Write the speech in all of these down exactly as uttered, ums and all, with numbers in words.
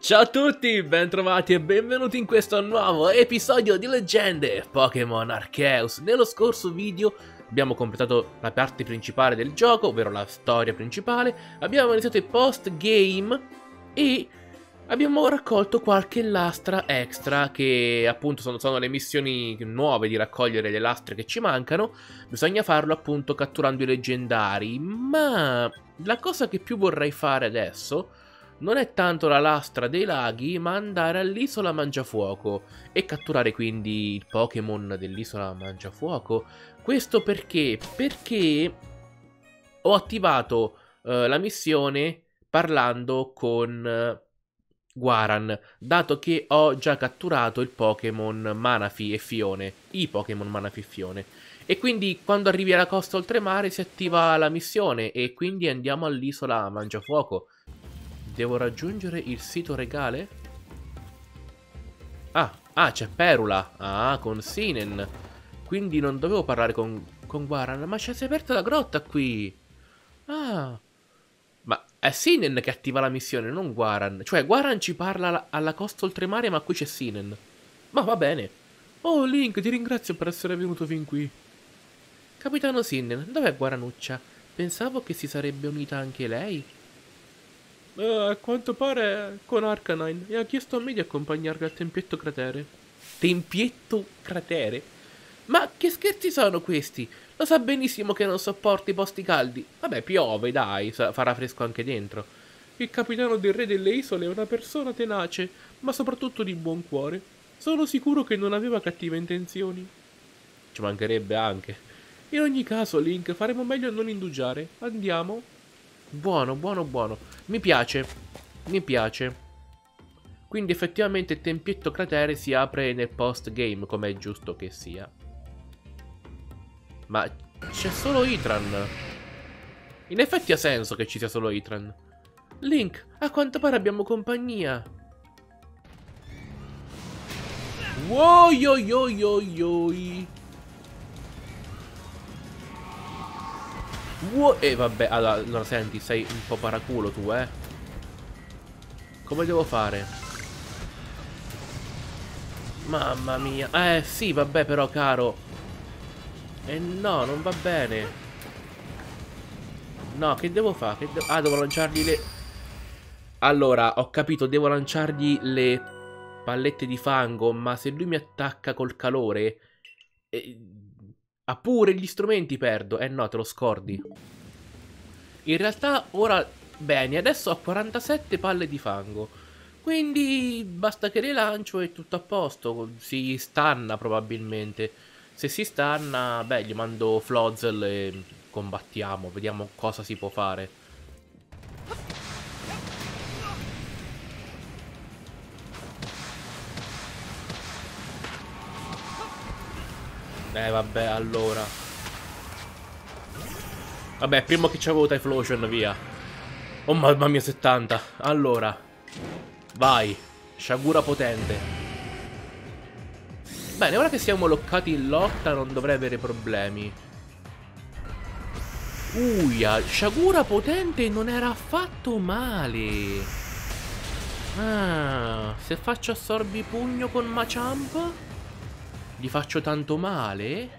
Ciao a tutti, bentrovati e benvenuti in questo nuovo episodio di Leggende Pokémon Arceus. Nello scorso video abbiamo completato la parte principale del gioco, ovvero la storia principale. Abbiamo iniziato il post-game e abbiamo raccolto qualche lastra extra, che appunto sono, sono le missioni nuove di raccogliere le lastre che ci mancano. Bisogna farlo appunto catturando i leggendari, ma la cosa che più vorrei fare adesso non è tanto la lastra dei laghi, ma andare all'isola Mangiafuoco e catturare quindi il Pokémon dell'isola Mangiafuoco. Questo perché? Perché ho attivato uh, la missione parlando con uh, Guaran, dato che ho già catturato il Pokémon Manafi e Fione, i Pokémon Manafi e Fione. E quindi quando arrivi alla costa oltremare si attiva la missione e quindi andiamo all'isola Mangiafuoco. Devo raggiungere il sito regale? Ah, ah, c'è Perula. Ah, con Sinen. Quindi non dovevo parlare con, con Guaran, ma c'è si è aperta la grotta qui. Ah. Ma è Sinen che attiva la missione, non Guaran. Cioè, Guaran ci parla alla, alla costa oltremare, ma qui c'è Sinen. Ma va bene. Oh, Link, ti ringrazio per essere venuto fin qui. Capitano Sinen, dov'è Guaranuccia? Pensavo che si sarebbe unita anche lei. Uh, a quanto pare con Arcanine e ha chiesto a me di accompagnarvi al tempietto cratere. Tempietto cratere? Ma che scherzi sono questi? Lo sa benissimo che non sopporti i posti caldi. Vabbè, piove, dai, farà fresco anche dentro. Il capitano del re delle isole è una persona tenace, ma soprattutto di buon cuore. Sono sicuro che non aveva cattive intenzioni. Ci mancherebbe anche. In ogni caso, Link, faremo meglio a non indugiare. Andiamo. Buono, buono, buono. Mi piace. Mi piace. Quindi effettivamente il tempietto cratere si apre nel post-game, come è giusto che sia. Ma c'è solo Itran. In effetti ha senso che ci sia solo Itran. Link, a quanto pare abbiamo compagnia. Wow, yo, yo, yo, yo. Wow. E eh, vabbè, allora, allora senti, sei un po' paraculo tu, eh. Come devo fare? Mamma mia. Eh, sì, vabbè, però, caro. Eh, no, non va bene. No, che devo fare? Che de ah, devo lanciargli le... Allora, ho capito, devo lanciargli le pallette di fango, ma se lui mi attacca col calore... Eh... Ha pure gli strumenti perdo. Eh no, te lo scordi. In realtà ora... Bene, adesso ho quarantasette palle di fango. Quindi basta che le lancio e tutto a posto. Si stanna probabilmente. Se si stanna, beh, gli mando Flozel e combattiamo. Vediamo cosa si può fare. Eh vabbè, allora. Vabbè, primo che c'avevo Typhlosion, via. Oh mamma mia, settanta. Allora. Vai. Sciagura potente. Bene, ora che siamo loccati in lotta non dovrei avere problemi. Uia, sciagura potente non era affatto male. Ah, se faccio assorbi pugno con Machamp gli faccio tanto male?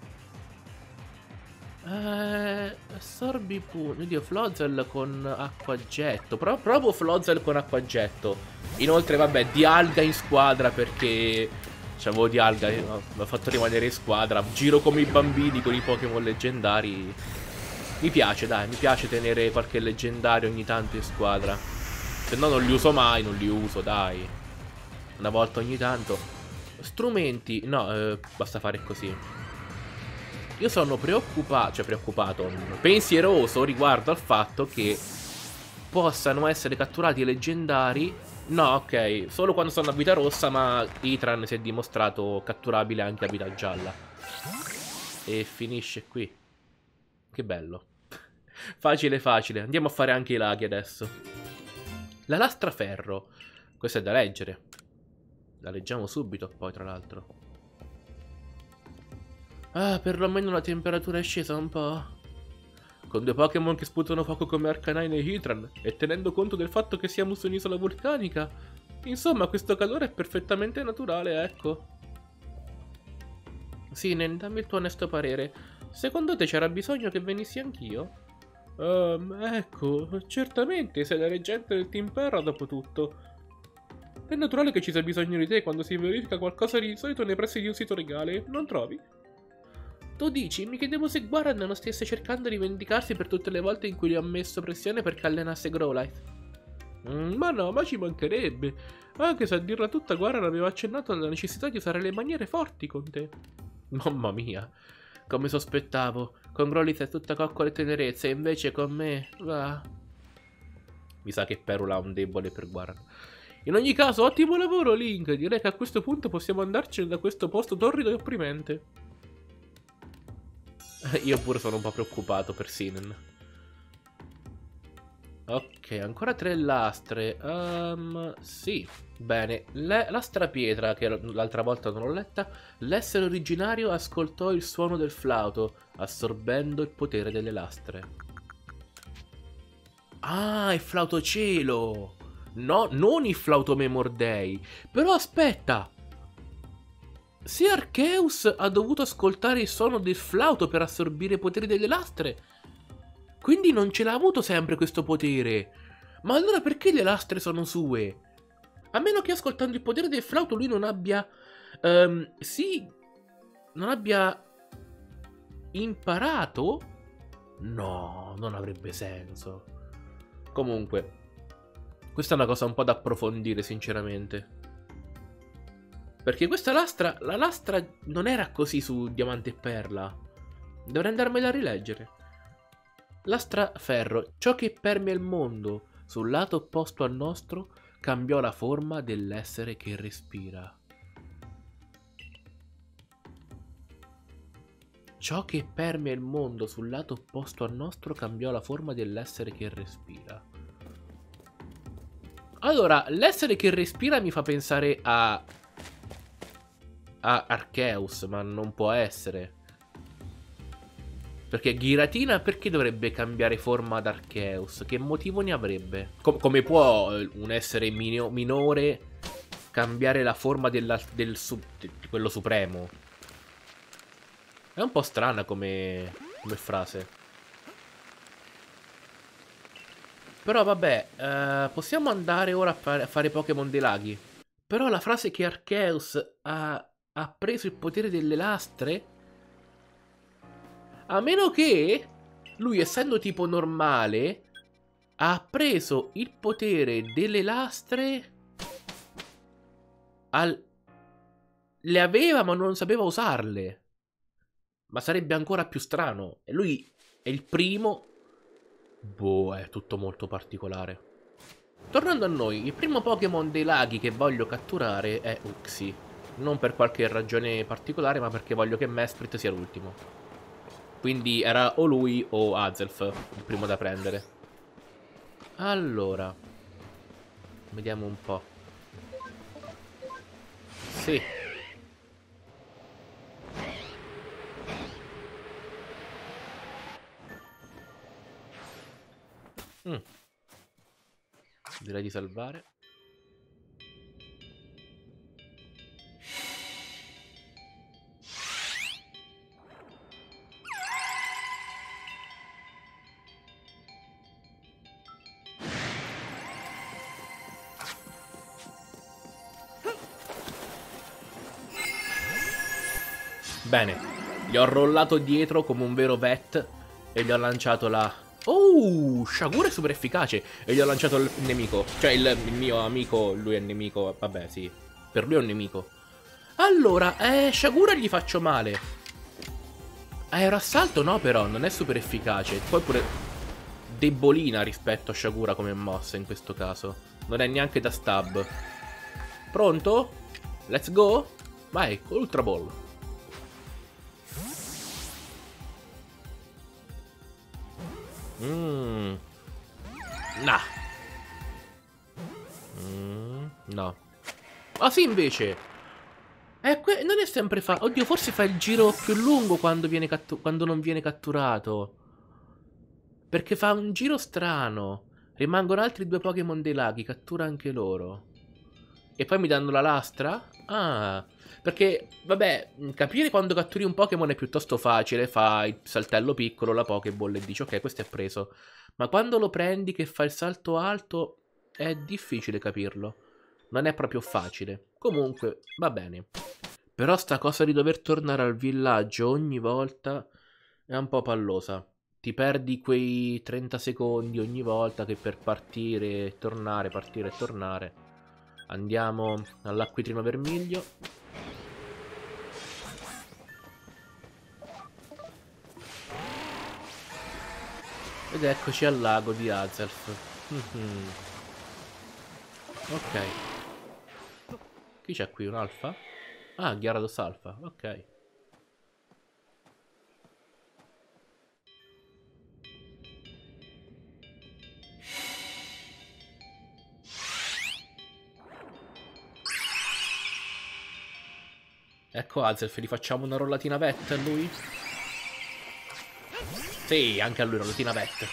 Eh, assorbi pugno. Oddio, Flozel con acquagetto. Pro provo Flozel con acquagetto. Inoltre, vabbè, Dialga in squadra perché c'avevo Dialga, mi ha fatto rimanere in squadra. Giro come i bambini con i Pokémon leggendari. Mi piace, dai, mi piace tenere qualche leggendario ogni tanto in squadra. Se no non li uso mai, non li uso, dai. Una volta ogni tanto. Strumenti, no, eh, basta fare così. Io sono preoccupato, cioè preoccupato, pensieroso riguardo al fatto che possano essere catturati leggendari. No, ok, solo quando sono a vita rossa, ma Itran si è dimostrato catturabile anche a vita gialla. E finisce qui. Che bello. Facile, facile. Andiamo a fare anche i laghi adesso. La lastra ferro. Questa è da leggere. La leggiamo subito, poi, tra l'altro. Ah, perlomeno la temperatura è scesa un po'. Con due Pokémon che sputano fuoco come Arcanine e Heatran, e tenendo conto del fatto che siamo su un'isola vulcanica, Insomma, questo calore è perfettamente naturale, ecco. Sinen, dammi il tuo onesto parere. Secondo te c'era bisogno che venissi anch'io? Um, ecco, certamente, sei la reggente del Team Perra dopo tutto. È naturale che ci sia bisogno di te quando si verifica qualcosa di insolito nei pressi di un sito regale, non trovi? Tu dici, mi chiedevo se Guaran non stesse cercando di vendicarsi per tutte le volte in cui gli ho messo pressione perché allenasse Growlithe. Mm, ma no, ma ci mancherebbe. Anche se a dirla tutta Guaran aveva accennato alla necessità di usare le maniere forti con te. Mamma mia, come sospettavo. Con Growlithe è tutta coccola e tenerezza, e invece con me... va. Mi sa che Perula ha un debole per Guaran. In ogni caso, ottimo lavoro, Link. Direi che a questo punto possiamo andarcene da questo posto torrido e opprimente. Io pure sono un po' preoccupato per Sinen. Ok, ancora tre lastre. Um, sì, bene. Le, lastra pietra, che l'altra volta non l'ho letta. L'essere originario ascoltò il suono del flauto, assorbendo il potere delle lastre. Ah, il flauto cielo! No, non il flauto Memordei. Però aspetta! Se Arceus ha dovuto ascoltare il suono del flauto per assorbire i poteri delle lastre, quindi non ce l'ha avuto sempre questo potere. Ma allora perché le lastre sono sue? A meno che ascoltando il potere del flauto lui non abbia... Um, sì... Non abbia... imparato? No, non avrebbe senso. Comunque... Questa è una cosa un po' da approfondire, sinceramente. Perché questa lastra, la lastra non era così su Diamante e Perla. Dovrei andarmela a rileggere. Lastra ferro, ciò che permea il mondo, sul lato opposto al nostro, cambiò la forma dell'essere che respira. Ciò che permea il mondo sul lato opposto al nostro cambiò la forma dell'essere che respira. Allora, l'essere che respira mi fa pensare a... a Arceus, ma non può essere. Perché Giratina perché dovrebbe cambiare forma ad Arceus? Che motivo ne avrebbe? Com come può un essere mino minore cambiare la forma della, del su di quello supremo? È un po' strana come, come frase. Però vabbè, eh, possiamo andare ora a fare, a fare Pokémon dei laghi. Però la frase che Arceus ha... ha preso il potere delle lastre? A meno che lui, essendo tipo normale, ha preso il potere delle lastre al... Le aveva ma non sapeva usarle. Ma sarebbe ancora più strano. E lui è il primo. Boh, è tutto molto particolare. Tornando a noi, il primo Pokémon dei laghi che voglio catturare è Uxie. Non per qualche ragione particolare, ma perché voglio che Mesprit sia l'ultimo. Quindi era o lui o Azelf il primo da prendere. Allora, vediamo un po'. Sì. Mm. Direi di salvare. Bene, gli ho rollato dietro come un vero vet e gli ho lanciato la... Oh, Shagura è super efficace. E gli ho lanciato il nemico. Cioè il, il mio amico, lui è il nemico. Vabbè, sì, per lui è un nemico. Allora, eh, Shagura gli faccio male. Aeroassalto no però, non è super efficace. Poi pure debolina rispetto a Shagura come mossa in questo caso. Non è neanche da stab. Pronto? Let's go? Vai, Ultra Ball. Mmm. Nah. Mm, no. Ah sì, invece. Eh, non è sempre fa... Oddio, forse fa il giro più lungo quando, viene quando non viene catturato. Perché fa un giro strano. Rimangono altri due Pokémon dei laghi, cattura anche loro. E poi mi danno la lastra? Ah, perché, vabbè, capire quando catturi un Pokémon è piuttosto facile. Fai il saltello piccolo, la Pokéball e dici ok, questo è preso. Ma quando lo prendi che fa il salto alto è difficile capirlo. Non è proprio facile. Comunque, va bene. Però sta cosa di dover tornare al villaggio ogni volta è un po' pallosa. Ti perdi quei trenta secondi ogni volta che per partire e tornare, partire e tornare. Andiamo all'acquitrino vermiglio. Ed eccoci al lago di Azelf. Mm-hmm. Ok. Chi c'è qui? Un alfa? Ah, Gyarados alfa. Ok. Ecco Azelf, gli facciamo una rollatina vet a lui? Sì, anche a lui rollatina vet.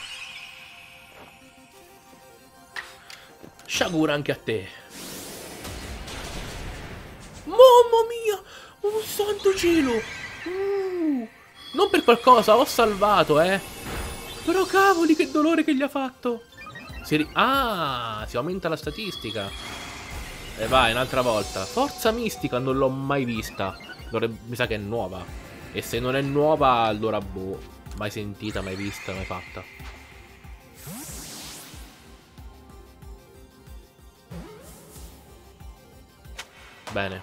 Sciagura anche a te. Mamma mia! Oh santo cielo! Uh, non per qualcosa, ho salvato, eh! Però cavoli, che dolore che gli ha fatto! Si ri ah, si aumenta la statistica. E vai, un'altra volta. Forza mistica, non l'ho mai vista. Dovrebbe... Mi sa che è nuova. E se non è nuova, allora boh. Mai sentita, mai vista, mai fatta. Bene.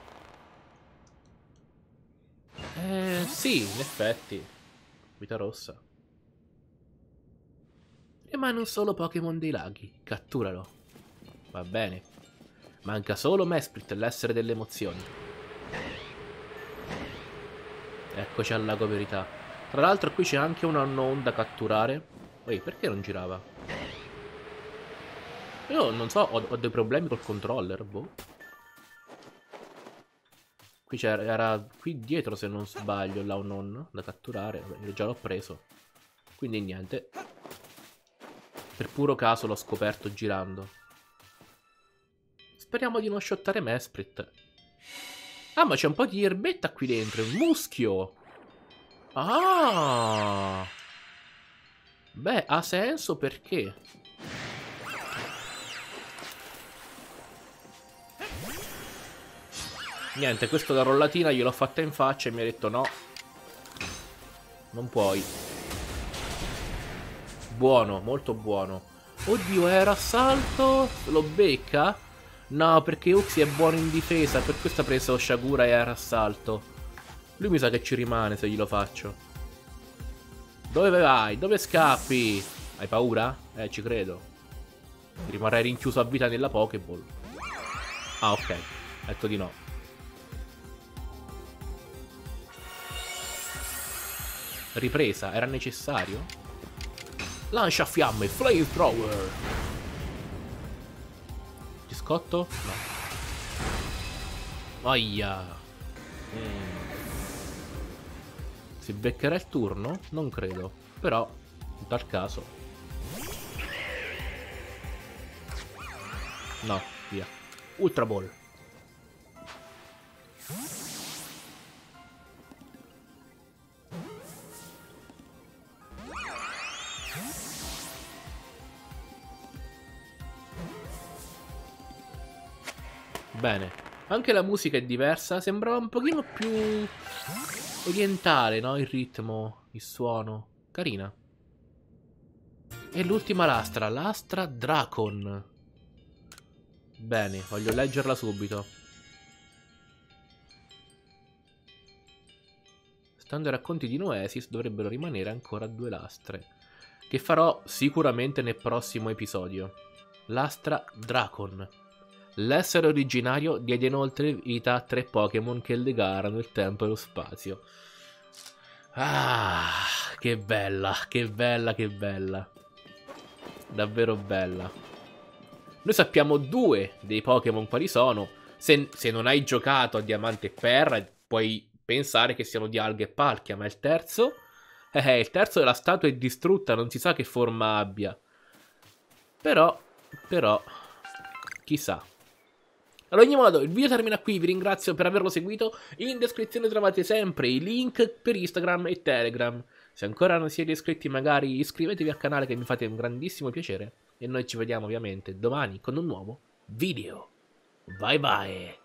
Eh, sì, in effetti. Vita rossa. Rimane un solo Pokémon dei laghi. Catturalo. Va bene. Manca solo Mesprit, l'essere delle emozioni. Eccoci al lago verità. Tra l'altro qui c'è anche un unknown da catturare. Ehi, perché non girava? Io non so, ho, ho dei problemi col controller, boh. Qui c'era, era qui dietro se non sbaglio, l'unknown da catturare. Vabbè, già l'ho preso. Quindi niente. Per puro caso l'ho scoperto girando. Speriamo di non shottare Mesprit. Ah, ma c'è un po' di erbetta qui dentro. Un muschio. Ah. Beh, ha senso perché? Niente, questo da rollatina gliel'ho fatta in faccia e mi ha detto no. Non puoi. Buono, molto buono. Oddio, era assalto. Lo becca? No, perché Uxie è buono in difesa. Per questo ha preso Shagura e era assalto. Lui mi sa che ci rimane se glielo faccio. Dove vai? Dove scappi? Hai paura? Eh, ci credo. Rimarrai rinchiuso a vita nella Pokéball. Ah, ok. Detto di no. Ripresa, era necessario? Lancia fiamme, flamethrower. Ti scotto? No. Aia. Mm. Si beccherà il turno? Non credo. Però, in tal caso. No, via. Ultra Ball. Bene. Anche la musica è diversa. Sembrava un pochino più orientale, no? Il ritmo, il suono. Carina. E l'ultima lastra. Lastra Dracon. Bene, voglio leggerla subito. Stando ai racconti di Noesis dovrebbero rimanere ancora due lastre, che farò sicuramente nel prossimo episodio. Lastra Dracon. L'essere originario diede inoltre vita a tre Pokémon che legarono il tempo e lo spazio. Ah, che bella, che bella, che bella. Davvero bella. Noi sappiamo due dei Pokémon quali sono. Se, se non hai giocato a Diamante e Perla, puoi pensare che siano Dialga e Palkia, ma il terzo? Eh, il terzo della statua è distrutta, non si sa che forma abbia. Però, però, chissà. Ad ogni modo, il video termina qui, vi ringrazio per averlo seguito. In descrizione trovate sempre i link per Instagram e Telegram. Se ancora non siete iscritti, magari iscrivetevi al canale che mi fate un grandissimo piacere. E noi ci vediamo ovviamente domani con un nuovo video. Bye bye!